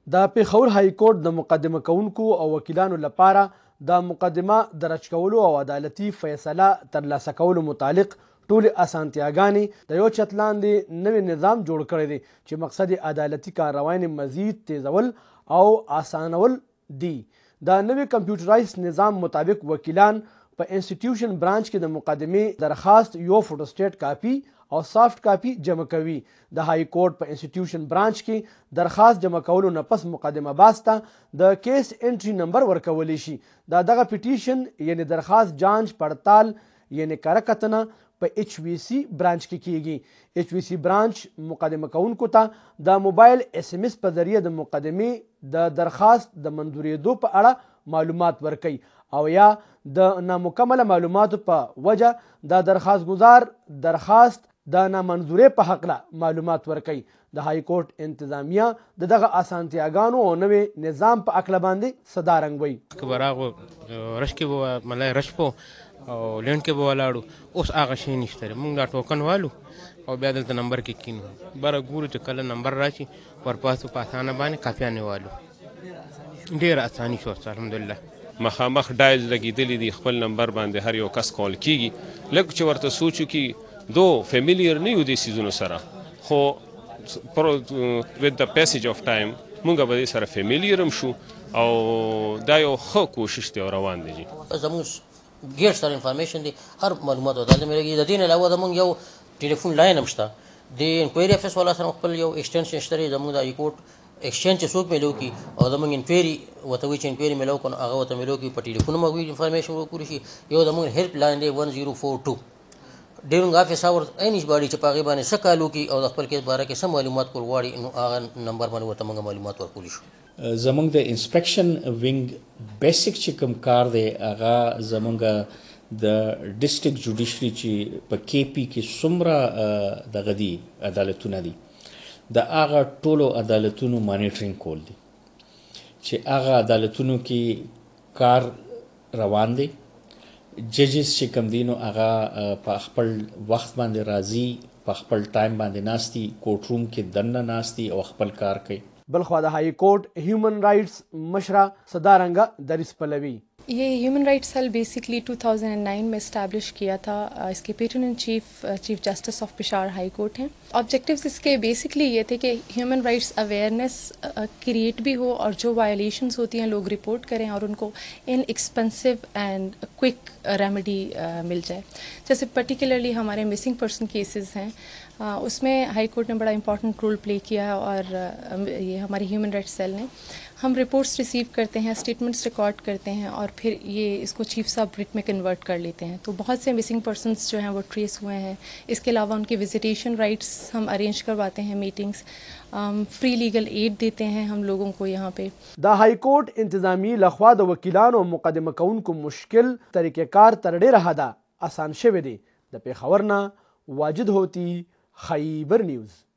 د پیښور های کورټ د مقدمه کوونکو او وکیلانو لپاره د مقدمه درج کولو او عدالتي فیصله ترلاسه کولو متعلق ټولې اسانتیاګانې د یو چت لاندې نوی نظام جوړ کړی دی چې مقصد یې عدالتي کارروایانې مزید تیزول او آسانول دي. د نوي کمپیوټرایز نظام مطابق وکیلان په انسټیټیوشن برانچ کې د مقدمې درخواست یو فوټوسټیټ کاپي او سافت کاپي جمع کوي. د های کورټ په انسټیټیوشن برانچ کې درخواست جمع کولو نه پس مقدمه باسته د کیس انټري نمبر ورکولی شي. دغه پیټیشن یعنی درخواست جانچ پړتال یعنی کره کتنه په ایچ وی سی برانچ کې کیږي. ایچ وی سی برانچ مقدمه کوونکو ته د موبایل اس ام اس په ذریعه د مقدمې د درخواست د منظوریدو په اړه معلومات ورکوي او یا د نامکمله معلوماتو په وجه د درخواست گزار درخواست د نامنظورۍ په هکله معلومات ورکوي. د های کورټ انتظامیه د دغه اسانتیاګانو او نوي نظام په هکله باندې څه دا رنګ وایي. که به راغو رش کې به ملای رش په او لینډ کې به ولاړو، اوس هغه شی نشته. موږ دا ټوکن والو او بیا دلته نمبر کې کینو، بره ګورو چې کله نمبر راشي ورپاسو په اسانه باندې کاپیانې والو. ډېره اساني شو الحمدلله. مخامخ ډایل لګېدلی دی، خپل نمبر باندې هر یو کس کال کیږي. لږ چې ورته سوچو کې دو فیملییر نه یو دې څیزونو سره، خو with the passage of time مونږ به دې سره فیملییر هم شو او دا یو ښه کوشش دی او روان دی. زموږ ډېر سره انفارمیشن دی، هر معلومات ورته ملېږي. د دې نه علاوه زموږ یو ټلیفون لاین هم شته. د انکوایري افیس والا سره خپل یو ایکسټنشن شته دی. زموږ د های کورټ ایکسچینج چې څوک میلو کی او زموږ انکوایري ورته وایي چې انکوایري میلو کړو، هغه ورته میلو کی په ټلیفون موږ انفارمیشن ورکولی شي. یو زموږ هیلپ لاین دی 1042 ډیورنګ آفیس اور انیباډي چې په هغې باندې څه کال وکړي او د خپل کیس باره کې څه معلومات کول غواړي، نو هغه نمبر باندې ورته موږ معلومات ورکولی شو. زموږ د انسپیکشن وینګ بیسیک چې کوم کار دی هغه زموږ د ډسټرکټ جوډیشري چې په کې پي کې څومره دغه دي عدالتونه دي، د هغه ټولو عدالتونو مانیټرینګ کول دي چې هغه عدالتونو کې کار روان دی. ججز چې کوم دي نو هغه په خپل وخت باندې راځي، په خپل ټایم باندې ناستي، کورټ روم کې دننه ناستي او خپل کار کوي. بلخوا د های کورټ هیومن رائټس مشره صدارنګه دریس پلوی. ये human rights cell basically 2009 में इस्टेब्लिश किया था. इसके patron in chief justice of Peshawar high court हैं. ऑब्जेक्टिव्स इसके बेसिकली ये थे कि ह्यूमन राइट्स अवेयरनेस क्रिएट भी हो और जो वायलेशंस होती हैं लोग रिपोर्ट करें और उनको inexpensive and quick remedy मिल जाए. जैसे पर्टिकुलरली हमारे मिसिंग पर्सन केसेस हैं, उसमें हाई कोर्ट ने बड़ा इंपॉर्टेंट रोल प्ले किया है और ये हमारी ह्यूमन राइट्स सेल ने हम रिपोर्ट्स रिसीव करते हैं, स्टेटमेंट्स रिकॉर्ड करते हैं और फिर ये इसको चीफ साहब रिट में कन्वर्ट कर लेते हैं. तो बहुत से मिसिंग पर्सन्स जो हैं वो ट्रेस हुए हैं. इसके अलावा उनके विजिटेशन राइट्स हम अरेंज करवाते हैं, मीटिंग्स, फ्री लीगल एड देते हैं हम लोगों को यहाँ पे. د های کورټ انتظامی لخوا د وکیلانو مقدمه کوونکو مشکل طریقې کار تر ډیره حده آسان شوی دی. د پیښور نه واجد هوتی، خیبر نیوز.